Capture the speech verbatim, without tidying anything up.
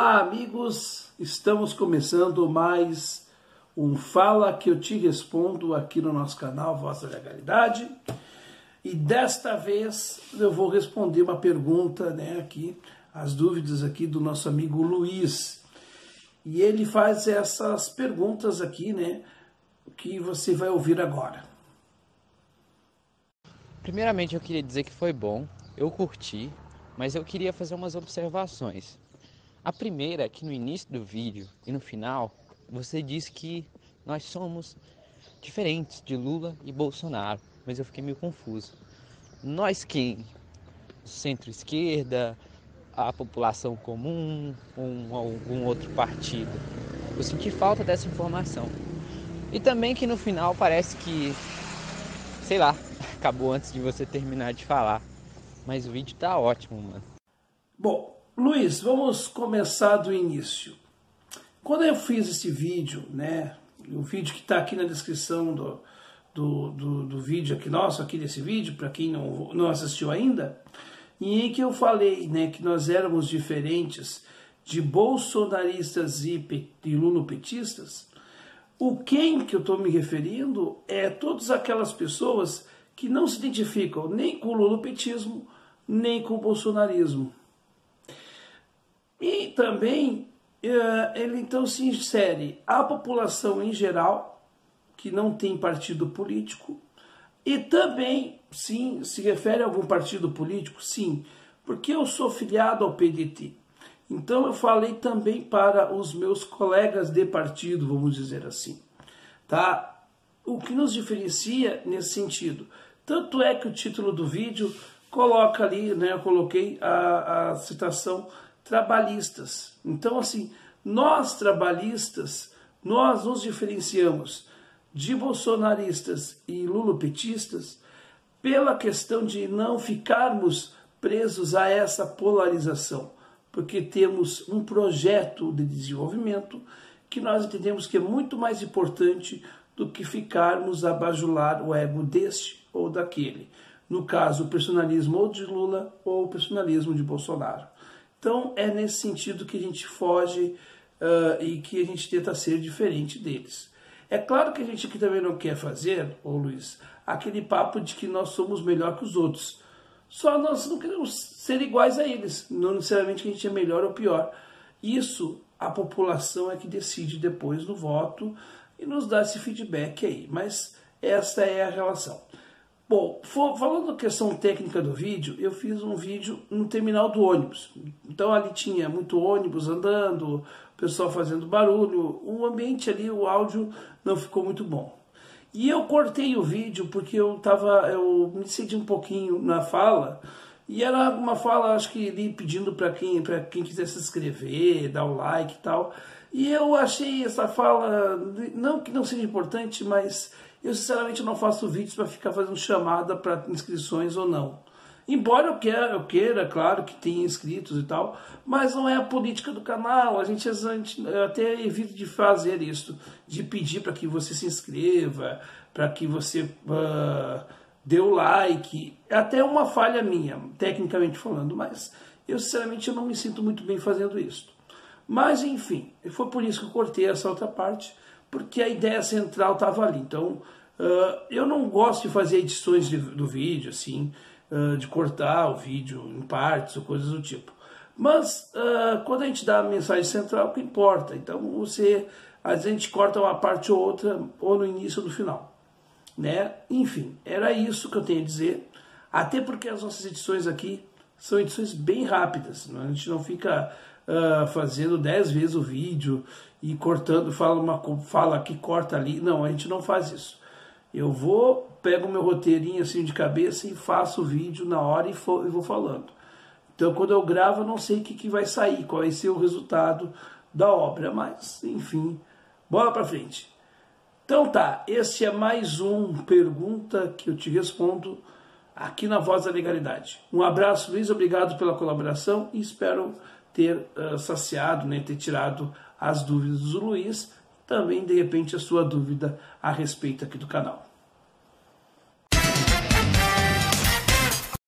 Olá, amigos! Estamos começando mais um Fala que eu te respondo aqui no nosso canal Voz da Legalidade. E desta vez eu vou responder uma pergunta, né, aqui, as dúvidas aqui do nosso amigo Luiz. E ele faz essas perguntas aqui, né, que você vai ouvir agora. Primeiramente eu queria dizer que foi bom, eu curti, mas eu queria fazer umas observações. A primeira é que no início do vídeo e no final, você disse que nós somos diferentes de Lula e Bolsonaro, mas eu fiquei meio confuso. Nós quem? Centro-esquerda, a população comum, ou algum outro partido? Eu senti falta dessa informação. E também que no final parece que, sei lá, acabou antes de você terminar de falar. Mas o vídeo tá ótimo, mano. Bom, Luiz, vamos começar do início. Quando eu fiz esse vídeo, né, o vídeo que está aqui na descrição do, do, do, do vídeo aqui nosso, aqui desse vídeo, para quem não, não assistiu ainda, e em que eu falei, né, que nós éramos diferentes de bolsonaristas e, e lulopetistas, o quem que eu estou me referindo é todas aquelas pessoas que não se identificam nem com o lulopetismo, nem com o bolsonarismo. E também ele então se insere a população em geral, que não tem partido político, e também, sim, se refere a algum partido político, sim, porque eu sou filiado ao P D T. Então eu falei também para os meus colegas de partido, vamos dizer assim, tá? O que nos diferencia nesse sentido. Tanto é que o título do vídeo coloca ali, né, eu coloquei a, a citação trabalhistas. Então, assim, nós trabalhistas, nós nos diferenciamos de bolsonaristas e lulopetistas pela questão de não ficarmos presos a essa polarização, porque temos um projeto de desenvolvimento que nós entendemos que é muito mais importante do que ficarmos a bajular o ego deste ou daquele. No caso, o personalismo ou de Lula ou o personalismo de Bolsonaro. Então, é nesse sentido que a gente foge uh, e que a gente tenta ser diferente deles. É claro que a gente aqui também não quer fazer, ô Luiz, aquele papo de que nós somos melhor que os outros. Só nós não queremos ser iguais a eles, não necessariamente que a gente é melhor ou pior. Isso a população é que decide depois no voto e nos dá esse feedback aí. Mas essa é a relação. Bom, falando da questão técnica do vídeo, eu fiz um vídeo no terminal do ônibus. Então ali tinha muito ônibus andando, o pessoal fazendo barulho, o ambiente ali, o áudio não ficou muito bom. E eu cortei o vídeo porque eu tava, eu me cedi um pouquinho na fala, e era uma fala, acho que ali pedindo para quem, para quem quiser se inscrever, dar o like e tal. E eu achei essa fala, não que não seja importante, mas eu sinceramente não faço vídeos para ficar fazendo chamada para inscrições ou não. Embora eu queira, eu queira, claro, que tenha inscritos e tal, mas não é a política do canal. A gente, a gente até evita de fazer isso, de pedir para que você se inscreva, para que você uh, dê o like. É até uma falha minha, tecnicamente falando, mas eu sinceramente eu não me sinto muito bem fazendo isso. Mas enfim, foi por isso que eu cortei essa outra parte, porque a ideia central estava ali. Então, uh, eu não gosto de fazer edições de, do vídeo, assim, uh, de cortar o vídeo em partes ou coisas do tipo. Mas, uh, quando a gente dá a mensagem central, o que importa? Então, você, às vezes a gente corta uma parte ou outra, ou no início ou no final. Né? Enfim, era isso que eu tenho a dizer. Até porque as nossas edições aqui são edições bem rápidas. Né? A gente não fica uh, fazendo dez vezes o vídeo e cortando, fala, uma, fala aqui, corta ali. Não, a gente não faz isso. Eu vou, pego o meu roteirinho assim de cabeça e faço o vídeo na hora e, for, e vou falando. Então, quando eu gravo, eu não sei o que, que vai sair, qual vai ser o resultado da obra. Mas, enfim, bola pra frente. Então tá, esse é mais um Pergunta que eu te respondo aqui na Voz da Legalidade. Um abraço, Luiz, obrigado pela colaboração e espero ter uh, saciado, né, ter tirado as dúvidas do Luiz, também de repente a sua dúvida a respeito aqui do canal.